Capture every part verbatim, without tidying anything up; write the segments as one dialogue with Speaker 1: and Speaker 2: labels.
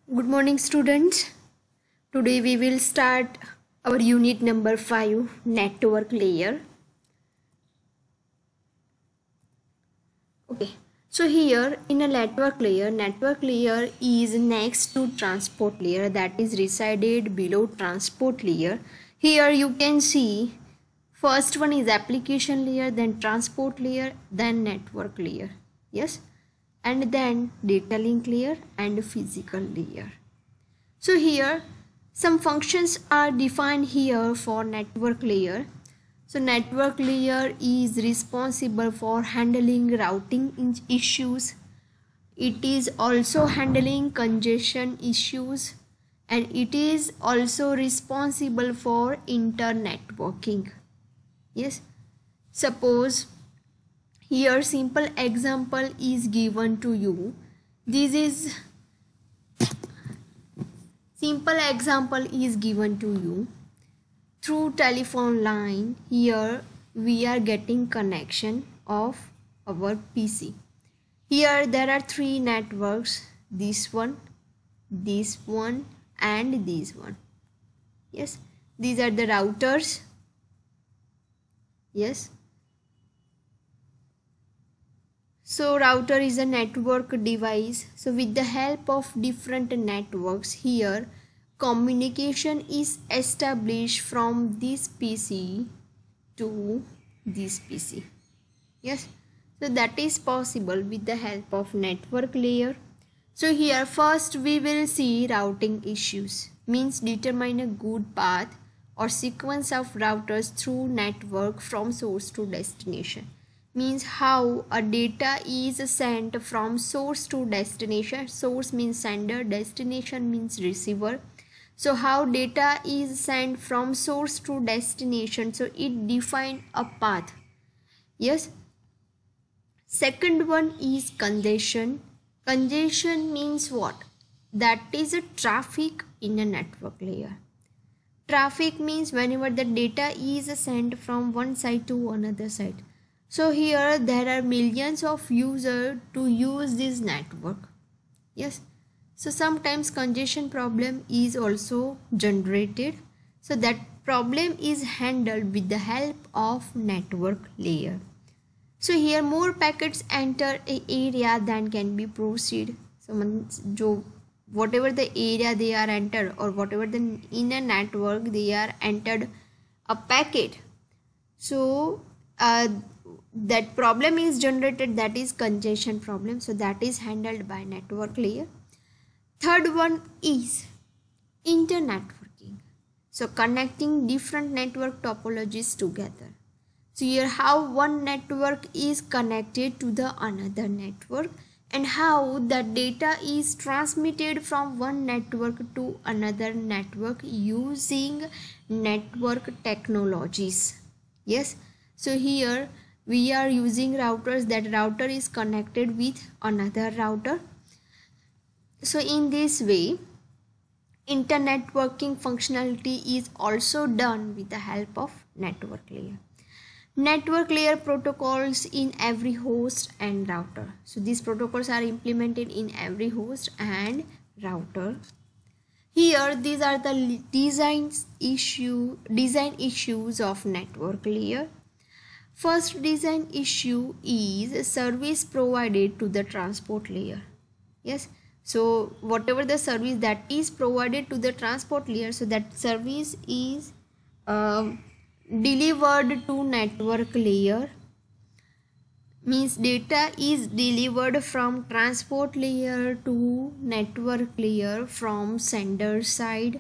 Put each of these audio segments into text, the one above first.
Speaker 1: Good morning, students. Today we will start our unit number five, network layer. Okay, so here in a network layer, network layer is next to transport layer, that is resided below transport layer. Here you can see first one is application layer, then transport layer, then network layer. Yes, and then data link layer and physical layer. So here some functions are defined here for network layer. So network layer is responsible for handling routing issues. It is also handling congestion issues, and it is also responsible for internetworking. Yes, suppose here simple example is given to you. This is simple example is given to you. Through telephone line, here we are getting connection of our P C. Here there are three networks, this one, this one and this one. Yes, these are the routers. Yes, so router is a network device. So with the help of different networks, here communication is established from this P C to this P C. Yes, so that is possible with the help of network layer. So here first we will see routing issues, means determine a good path or sequence of routers through network from source to destination. Means how a data is sent from source to destination. Source means sender, destination means receiver. So how data is sent from source to destination, so it define a path. Yes, second one is congestion. Congestion means what? That is a traffic in a network layer. Traffic means whenever the data is sent from one side to another side. So here there are millions of users to use this network. Yes, so sometimes congestion problem is also generated. So that problem is handled with the help of network layer. So here more packets enter a area than can be proceed. So jo whatever the area they are entered, or whatever the in a network they are entered a packet. So uh, that problem is generated, that is congestion problem. So that is handled by network layer. Third one is internetworking. So connecting different network topologies together. So here how one network is connected to the another network, and how the data is transmitted from one network to another network using network technologies. Yes, so here we are using routers, that router is connected with another router. So in this way internetworking functionality is also done with the help of network layer. Network layer protocols in every host and router. So these protocols are implemented in every host and router. Here these are the design issue design issues of network layer. First design issue is service provided to the transport layer. Yes, so whatever the service that is provided to the transport layer, so that service is uh, delivered to network layer. Means data is delivered from transport layer to network layer from sender side.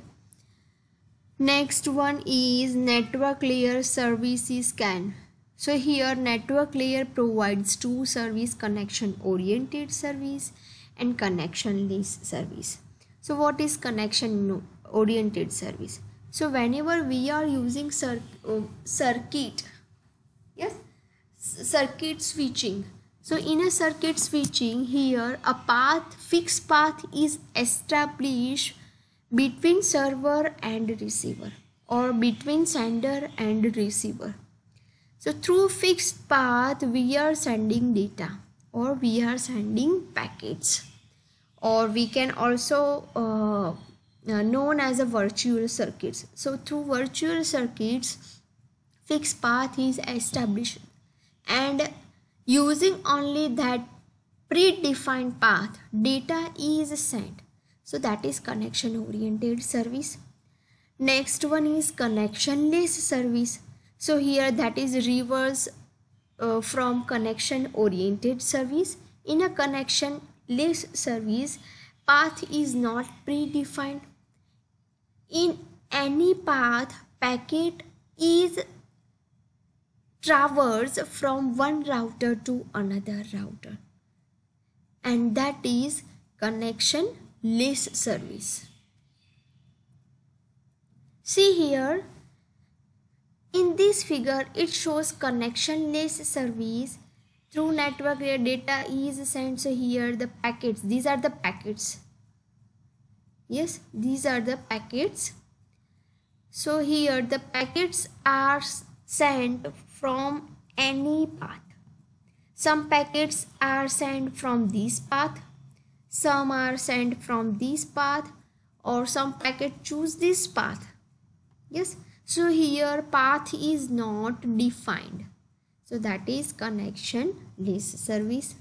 Speaker 1: Next one is network layer services scan. So here network layer provides two service: connection oriented service and connectionless service. So what is connection oriented service? So whenever we are using cir uh, circuit, yes, circuit switching. So in a circuit switching, here a path, fixed path is established between server and receiver, or between sender and receiver. So through fixed path we are sending data, or we are sending packets. or we can also uh, uh, known as a virtual circuits. So through virtual circuits, fixed path is established, and using only that predefined path, data is sent. So that is connection oriented service. Next one is connectionless service. So here that is reverse uh, from connection oriented service. In a connectionless service, path is not predefined. In any path, packet is traversed from one router to another router, and that is connectionless service. See here, in this figure it shows connectionless service. Through network where data is sent. So here the packets, these are the packets. Yes, these are the packets. So here the packets are sent from any path. Some packets are sent from this path, some are sent from this path, or some packet choose this path. Yes, so here path is not defined. So that is connectionless service.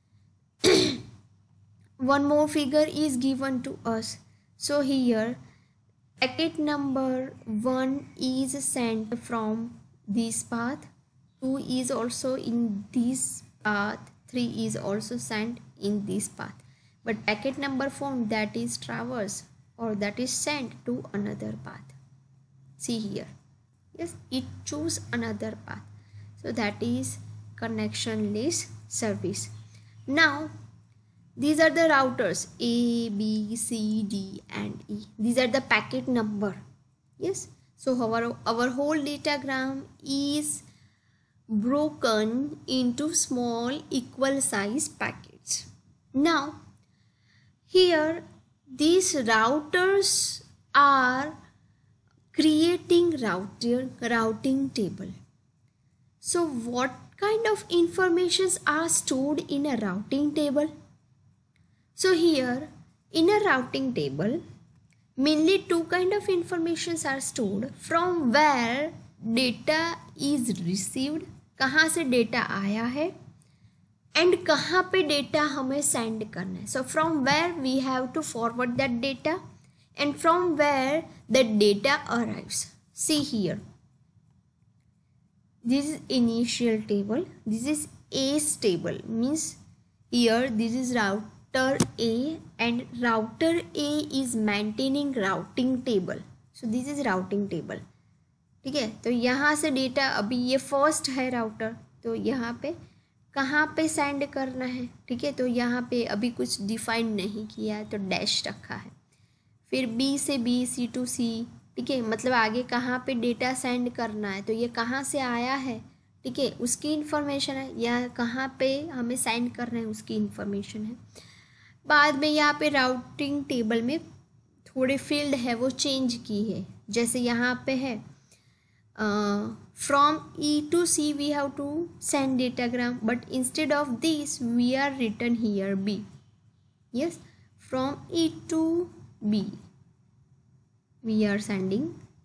Speaker 1: One more figure is given to us. So here packet number one is sent from this path, two is also in this path, three is also sent in this path. But packet number four, that is traverse or that is sent to another path. See here, yes, it choose another path. So that is connectionless service. Now these are the routers A, B, C, D and E. These are the packet number. Yes, so our, our whole datagram is broken into small equal size packets. Now here these routers are creating router routing table. So what kind of informations are stored in a routing table? So here in a routing table, mainly two kind of informations are stored. From where data is received, कहाँ से data आया है, and कहाँ पे data हमें send करना है. So from where we have to forward that data, and from where the data arrives. See here, this is initial table, this is A's table, means here this is router A and router A is maintaining routing table. So this is routing table. ठीक है, तो यहाँ से data अभी ये first है router, तो यहाँ पे कहाँ पे सेंड करना है. ठीक है, तो यहाँ पे अभी कुछ डिफाइन नहीं किया है तो डैश रखा है. फिर बी से बी, सी टू सी. ठीक है, मतलब आगे कहाँ पे डेटा सेंड करना है, तो ये कहाँ से आया है, ठीक है, उसकी इन्फॉर्मेशन है, या कहाँ पे हमें सेंड करना है उसकी इन्फॉर्मेशन है. बाद में यहाँ पे राउटिंग टेबल में थोड़े फील्ड है वो चेंज की है. जैसे यहाँ पे है from E to C we have to send datagram, but instead of this we are written here B. Yes, from E to B we are sending,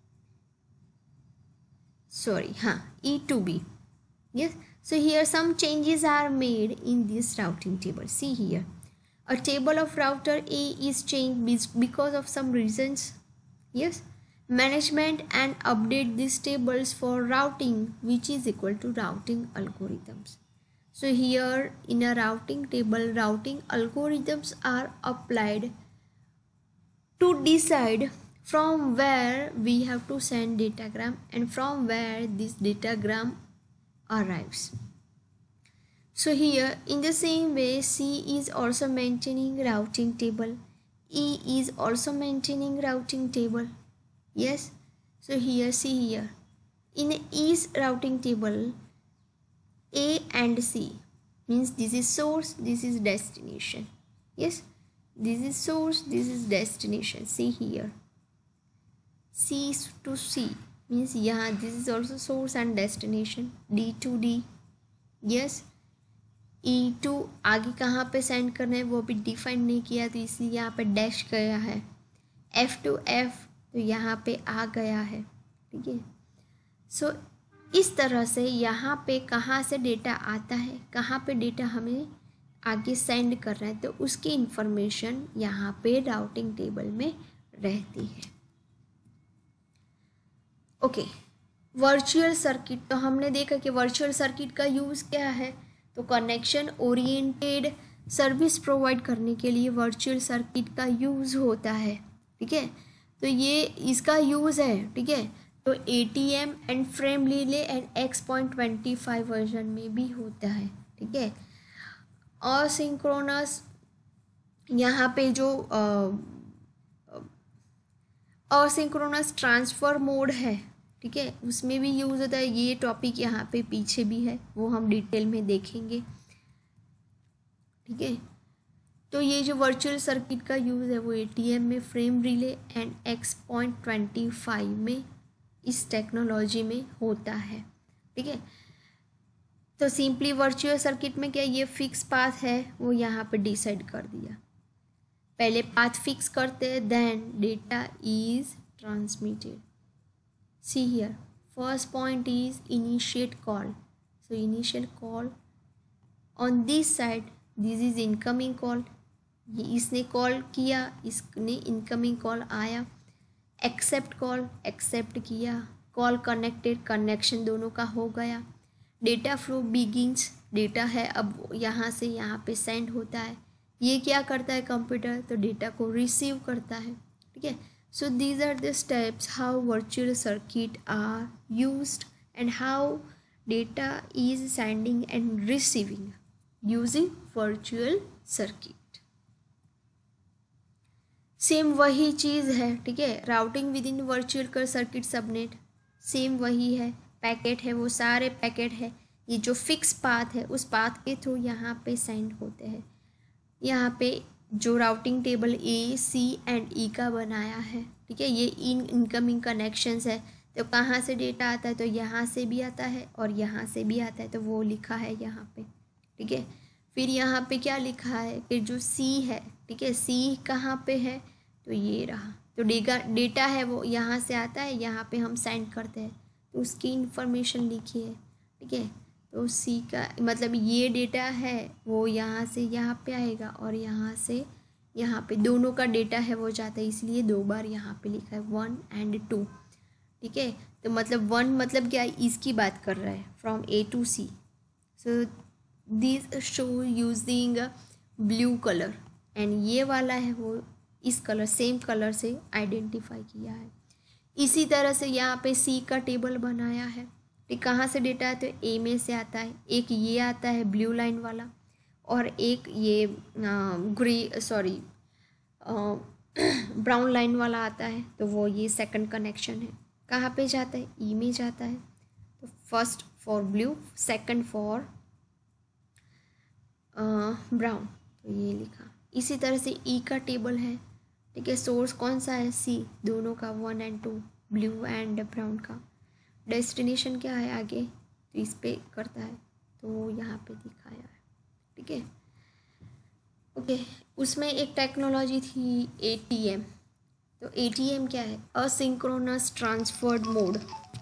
Speaker 1: sorry, huh, E to B. Yes, so here some changes are made in this routing table. See here, a table of router A is changed because of some reasons. Yes, management and update these tables for routing, which is equal to routing algorithms. So here in a routing table, routing algorithms are applied to decide from where we have to send datagram and from where this datagram arrives. So here in the same way, C is also maintaining routing table, E is also maintaining routing table. Yes, so here see here in E's routing table, A and C means this is source, this is destination. Yes, this is source, this is destination. See here, C to C means yeah, this is also source and destination. D to D. Yes, E to आगे कहाँ पे send करना है वो भी define नहीं किया, तो इसलिए यहाँ पे डैश गया है। एफ टू एफ तो यहाँ पे आ गया है, ठीक है। सो so, इस तरह से यहाँ पे कहाँ से डेटा आता है, कहाँ पे डेटा हमें आगे सेंड कर रहा है, तो उसकी इंफॉर्मेशन यहाँ पे राउटिंग टेबल में रहती है। ओके, वर्चुअल सर्किट, तो हमने देखा कि वर्चुअल सर्किट का यूज़ क्या है, तो कनेक्शन ओरिएंटेड सर्विस प्रोवाइड करने के लिए वर्चुअल सर्किट का यूज़ होता है, ठीक है। तो ये इसका यूज़ है, ठीक है। तो A T M and frame relay and X point twenty five version में भी होता है, ठीक है। असिंक्रोनस यहाँ पे जो असिंक्रोनस ट्रांसफ़र मोड है, ठीक है, उसमें भी यूज़ होता है। ये टॉपिक यहाँ पे पीछे भी है, वो हम डिटेल में देखेंगे, ठीक है। तो ये जो वर्चुअल सर्किट का यूज़ है वो ए टी एम में, frame relay and X point twenty five में, इस टेक्नोलॉजी में होता है, ठीक है। तो सिंपली वर्चुअल सर्किट में क्या, ये फिक्स पाथ है वो यहाँ पे डिसाइड कर दिया। पहले पाथ फिक्स करते हैं, then data is transmitted. See here, first point is initiate call, so initial call on this side, this is incoming call, ये इसने कॉल किया, इसने इनकमिंग कॉल आया। एक्सेप्ट कॉल, एक्सेप्ट किया, कॉल कनेक्टेड, कनेक्शन दोनों का हो गया। डेटा फ्लो बिगिंस, डेटा है अब यहाँ से यहाँ पे सेंड होता है। ये क्या करता है कंप्यूटर, तो डेटा को रिसीव करता है, ठीक है। So these are the steps how virtual circuit are used and how data is sending and receiving using virtual circuit. Same वही चीज़ है, ठीक है। Routing within virtual circuit subnet same वही है, पैकेट है, वो सारे पैकेट है, ये जो फिक्स पाथ है उस पाथ के थ्रू यहाँ पे सेंड होते हैं। यहाँ पे जो routing table A C and E का बनाया है, ठीक है, ये इन इनकमिंग कनेक्शंस है। तो कहाँ से डेटा आता है, तो यहाँ से भी आता है और यहाँ से भी आता है, तो वो लिखा है यहाँ पे, ठीक है। फिर यहाँ पे क्या लिखा है कि जो सी है, ठीक है, सी कहाँ पे है, तो ये रहा। तो डेटा डेटा है वो यहाँ से आता है, यहाँ पे हम सेंड करते हैं, तो उसकी इंफॉर्मेशन लिखी है, ठीक है। तो सी का मतलब ये डेटा है वो यहाँ से यहाँ पे आएगा और यहाँ से यहाँ पे दोनों का डेटा है वो जाता है, इसलिए दो बार यहाँ पे लिखा है वन एंड टू, ठीक है। तो मतलब वन मतलब क्या, इसकी बात कर रहा है, from A to C. So this show using blue colour, and ये वाला है वो इस कलर सेम कलर से आइडेंटिफाई किया है। इसी तरह से यहाँ पे सी का टेबल बनाया है, ठीक। कहाँ से डेटा है, तो ए में से आता है, एक ये आता है ब्लू लाइन वाला और एक ये ग्रे सॉरी ब्राउन लाइन वाला आता है, तो वो ये सेकंड कनेक्शन है। कहाँ पे जाता है, ई में जाता है। तो first for blue, second for brown, तो ये लिखा। इसी तरह से ई का टेबल है, ठीक है। सोर्स कौन सा है, सी, दोनों का one and two, blue and brown का। डेस्टिनेशन क्या है आगे, तो इस पे करता है, तो वो यहाँ पे दिखाया है, ठीक है। ओके, उसमें एक टेक्नोलॉजी थी ए टी एम। तो ए टी एम क्या है, asynchronous transferred mode.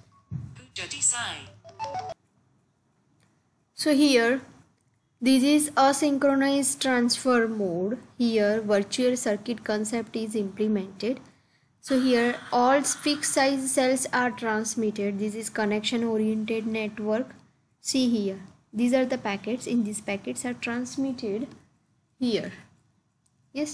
Speaker 1: So here this is asynchronous transfer mode. Here virtual circuit concept is implemented. So here all fixed size cells are transmitted. This is connection oriented network. See here, these are the packets. In these packets are transmitted here. Yes.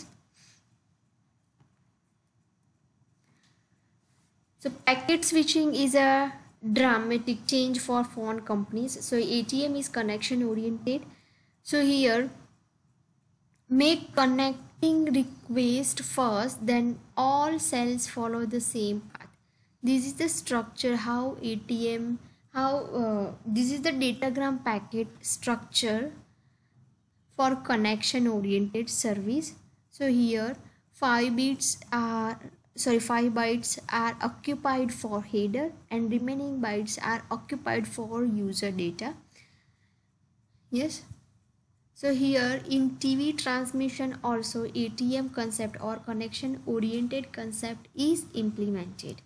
Speaker 1: So packet switching is a dramatic change for phone companies. So A T M is connection oriented. So here make connecting request first, then all cells follow the same path. This is the structure how A T M, how uh, this is the datagram packet structure for connection oriented service. So here five bits are sorry five bytes are occupied for header and remaining bytes are occupied for user data. Yes. So here in T V transmission also A T M concept or connection oriented concept is implemented.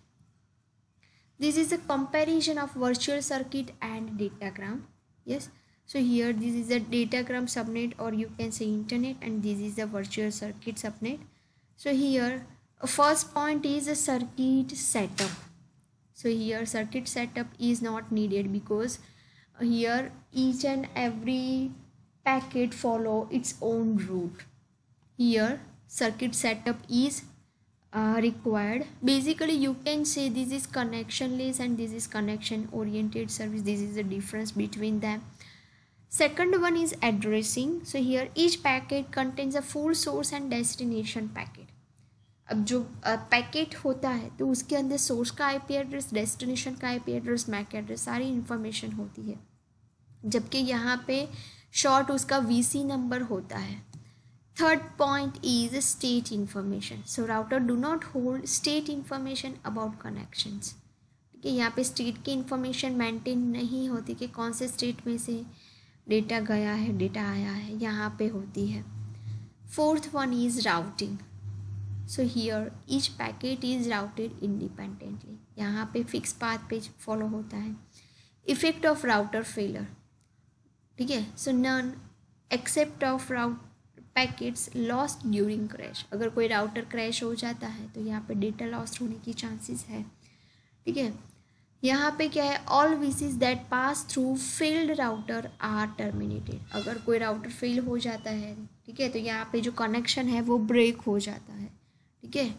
Speaker 1: This is a comparison of virtual circuit and datagram. Yes, so here this is a datagram subnet, or you can say internet, and this is the virtual circuit subnet. So here first point is a circuit setup. So here circuit setup is not needed because here each and every packet follow its own route. Here circuit setup is uh, required. Basically you can say this is connectionless and this is connection oriented service. This is the difference between them. Second one is addressing. So here each packet contains a full source and destination packet. अब जो packet होता है तो उसके अंदर source का IP address, destination का IP address, MAC address, सारी इन्फॉर्मेशन होती है, जबकि यहाँ पे शॉर्ट उसका वीसी नंबर होता है. Third point is state information. So router do not hold state information about connections. ठीक है, यहाँ पे स्टेट की इन्फॉर्मेशन मेंटेन नहीं होती कि कौन से स्टेट में से डेटा गया है, डेटा आया है, यहाँ पे होती है. Fourth one is routing. So here each packet is routed independently. यहाँ पे फिक्स पाथ पे फॉलो होता है. Effect of router failure. ठीक है, so none except of route packets lost during crash. अगर कोई राउटर क्रैश हो जाता है तो यहाँ पे डेटा लॉस्ट होने की चांसेस है. ठीक है, यहाँ पे क्या है, all VCs that pass through failed router are terminated. अगर कोई राउटर फेल हो जाता है, ठीक है, तो यहाँ पे जो कनेक्शन है वो ब्रेक हो जाता है. ठीक है,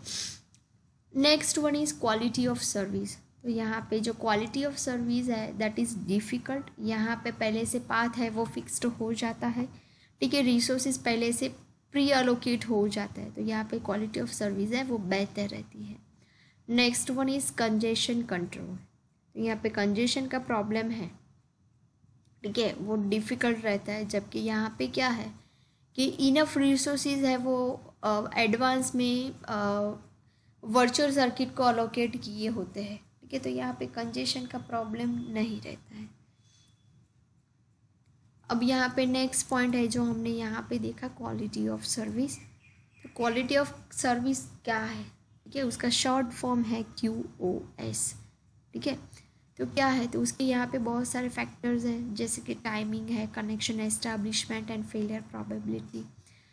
Speaker 1: next one is quality of service. तो यहाँ पे जो क्वालिटी ऑफ सर्विस है दैट इज़ डिफ़िकल्ट. यहाँ पे पहले से पाथ है वो फिक्स्ड हो जाता है. ठीक है, रिसोर्सेज पहले से प्री अलोकेट हो जाता है, तो यहाँ पे क्वालिटी ऑफ सर्विस है वो बेहतर रहती है. Next one is congestion control. तो यहाँ पे कंजेशन का प्रॉब्लम है, ठीक है, वो डिफ़िकल्ट रहता है, जबकि यहाँ पे क्या है कि इनफ रिसोर्सेज है वो एडवांस uh, में वर्चुअल uh, सर्किट को अलोकेट किए होते हैं. ठीक है, तो यहाँ पे कंजेशन का प्रॉब्लम नहीं रहता है. अब यहाँ पे नेक्स्ट पॉइंट है जो हमने यहाँ पे देखा, क्वालिटी ऑफ सर्विस. तो क्वालिटी ऑफ सर्विस क्या है, ठीक है, उसका शॉर्ट फॉर्म है क्यू ओ एस. ठीक है, तो क्या है, तो उसके यहाँ पे बहुत सारे फैक्टर्स हैं, जैसे कि टाइमिंग है, connection establishment and failure probability.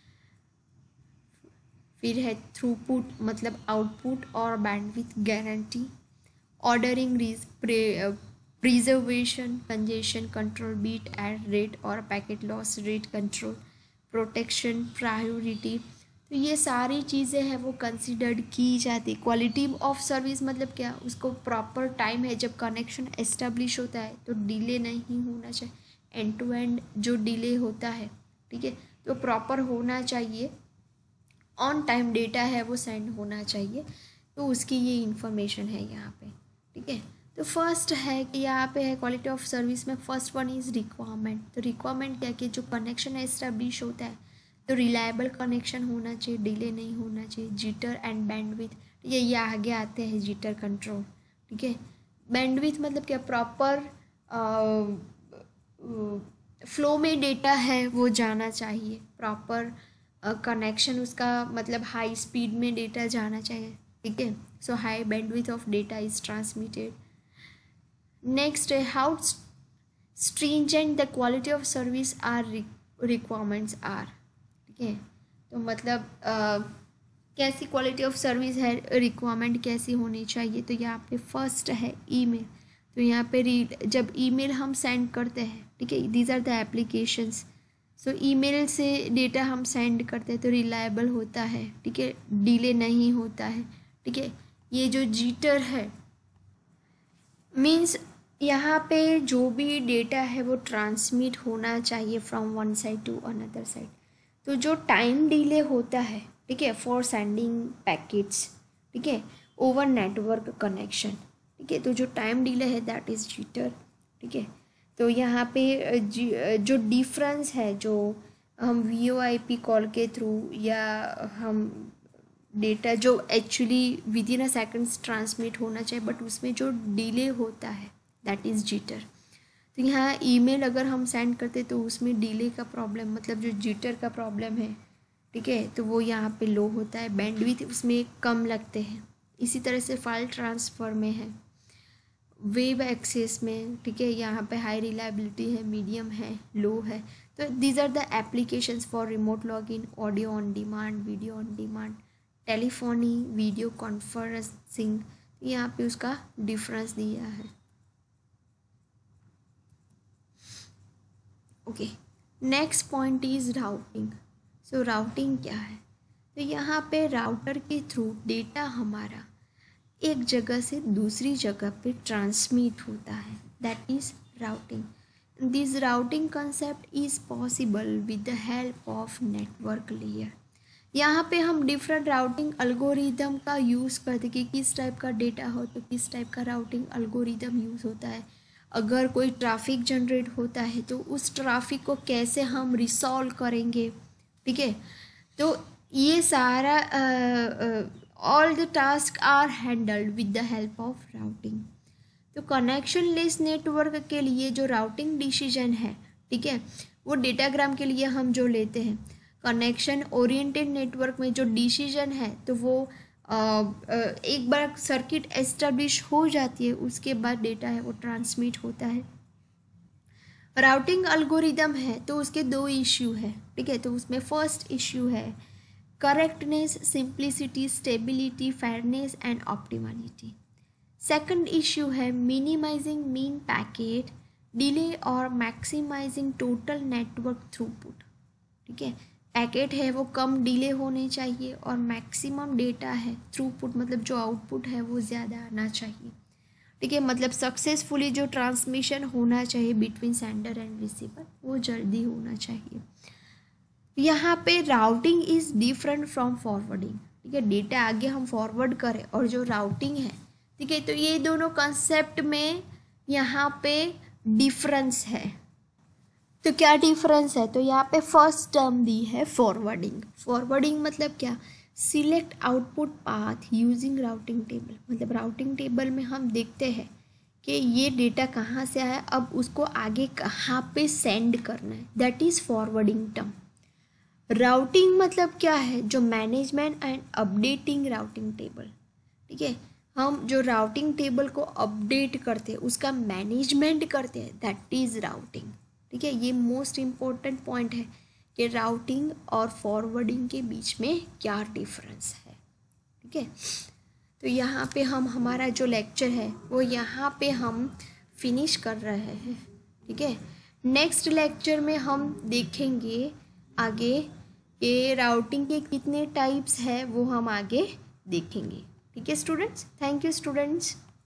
Speaker 1: फिर है थ्रूपुट मतलब आउटपुट और bandwidth guarantee, ordering preservation, congestion control, bit at rate और packet loss rate control, protection, priority. तो ये सारी चीज़ें हैं वो कंसिडर्ड की जाती. क्वालिटी ऑफ सर्विस मतलब क्या, उसको प्रॉपर टाइम है जब कनेक्शन एस्टेब्लिश होता है तो डिले नहीं होना चाहिए. एंड टू एंड जो डिले होता है, ठीक है, तो प्रॉपर होना चाहिए. ऑन टाइम डेटा है वो सेंड होना चाहिए. तो उसकी ये इन्फॉर्मेशन है यहाँ पे. ठीक है, तो फर्स्ट है कि यहाँ पे है क्वालिटी ऑफ सर्विस में फर्स्ट वन इज़ रिक्वायरमेंट. तो रिक्वायरमेंट क्या कि जो कनेक्शन एस्टेब्लिश होता है तो रिलायबल कनेक्शन होना चाहिए, डिले नहीं होना चाहिए. जिटर एंड बैंडविड्थ, ठीक है, ये आगे आते हैं जिटर कंट्रोल. ठीक है, बैंडविड्थ मतलब क्या, प्रॉपर फ्लो में डेटा है वो जाना चाहिए. प्रॉपर कनेक्शन uh, उसका मतलब हाई स्पीड में डेटा जाना चाहिए. ठीक है, so high bandwidth of data is transmitted. Next है how stringent the quality of service are requirements are. ठीक है, तो मतलब uh, कैसी क्वालिटी ऑफ सर्विस है, रिक्वायरमेंट कैसी होनी चाहिए. तो यहाँ पे फर्स्ट है ईमेल. तो यहाँ पे रीड जब ईमेल हम सेंड करते हैं, ठीक है, these are the applications. So email से डेटा हम सेंड करते हैं तो रिलायबल होता है. ठीक है, डिले नहीं होता है. ठीक है, ये जो जीटर है मीन्स यहाँ पे जो भी डेटा है वो ट्रांसमिट होना चाहिए from one side to another side. तो जो टाइम डिले होता है, ठीक है, फॉर सेंडिंग पैकेट्स, ठीक है, ओवर नेटवर्क कनेक्शन. ठीक है, तो जो टाइम डिले है दैट इज़ जीटर. ठीक है, तो यहाँ पे जो डिफरेंस है, जो हम V O I P call के थ्रू या हम डेटा जो actually within a seconds transmit होना चाहिए बट उसमें जो डिले होता है दैट इज़ जिटर. तो यहाँ ईमेल अगर हम सेंड करते तो उसमें डिले का प्रॉब्लम, मतलब जो जिटर का प्रॉब्लम है, ठीक है, तो वो यहाँ पे लो होता है, बैंडविड्थ उसमें कम लगते हैं। इसी तरह से फाइल ट्रांसफ़र में है, वेब एक्सेस में, ठीक है, यहाँ पे हाई रिलायबिलिटी है, मीडियम है, लो है। तो these are the applications for remote login, audio on demand, video on demand, telephony, video conferencing. यहाँ पे उसका डिफरेंस दिया है। Okay, next point is routing. So routing क्या है? तो यहाँ पे राउटर के थ्रू डेटा हमारा एक जगह से दूसरी जगह पे ट्रांसमिट होता है, that is routing. This routing concept is possible with the help of network layer. यहाँ पे हम डिफरेंट राउटिंग अल्गोरिदम का यूज़ करते कि किस टाइप का डेटा हो तो किस टाइप का राउटिंग अल्गोरिदम यूज़ होता है। अगर कोई ट्रैफिक जनरेट होता है तो उस ट्रैफिक को कैसे हम रिसॉल्व करेंगे, ठीक है। तो ये सारा all the task are handled with the help of routing. तो कनेक्शन लेस नेटवर्क के लिए जो राउटिंग डिसीजन है, ठीक है, वो डेटाग्राम के लिए हम जो लेते हैं। कनेक्शन ओरिएंटेड नेटवर्क में जो डिसीजन है तो वो आ, एक बार सर्किट एस्टेब्लिश हो जाती है, उसके बाद डेटा है वो ट्रांसमिट होता है। राउटिंग अल्गोरिदम है तो उसके दो इश्यू है, ठीक है। तो उसमें फर्स्ट इश्यू है correctness, simplicity, stability, fairness and optimality. Second issue है मिनिमाइजिंग मीन पैकेट डिले और मैक्सिमाइजिंग टोटल नेटवर्क थ्रूपुट, ठीक है। पैकेट है वो कम डिले होने चाहिए और मैक्सिमम डेटा है थ्रूपुट, मतलब जो आउटपुट है वो ज़्यादा आना चाहिए, ठीक है। मतलब सक्सेसफुली जो ट्रांसमिशन होना चाहिए बिटवीन सेंडर एंड रिसीवर वो जल्दी होना चाहिए। यहाँ पे routing is different from forwarding, ठीक है। डेटा आगे हम फॉरवर्ड करें और जो राउटिंग है, ठीक है, तो ये दोनों कंसेप्ट में यहाँ पे डिफरेंस है। तो क्या डिफरेंस है? तो यहाँ पे फर्स्ट टर्म दी है फॉरवर्डिंग। फॉरवर्डिंग मतलब क्या? Select output path using routing table. मतलब राउटिंग टेबल में हम देखते हैं कि ये डेटा कहाँ से आया, अब उसको आगे कहाँ पे सेंड करना है, that is forwarding term. Routing मतलब क्या है? जो management and updating routing table, ठीक है। हम जो राउटिंग टेबल को अपडेट करते हैं, उसका मैनेजमेंट करते हैं, दैट इज़ राउटिंग, ठीक है। ये मोस्ट इम्पोर्टेंट पॉइंट है कि राउटिंग और फॉरवर्डिंग के बीच में क्या डिफरेंस है, ठीक है। तो यहाँ पे हम हमारा जो लेक्चर है वो यहाँ पे हम फिनिश कर रहे हैं, ठीक है। नेक्स्ट लेक्चर में हम देखेंगे आगे ये राउटिंग के कितने टाइप्स हैं वो हम आगे देखेंगे, ठीक है स्टूडेंट्स। Thank you students.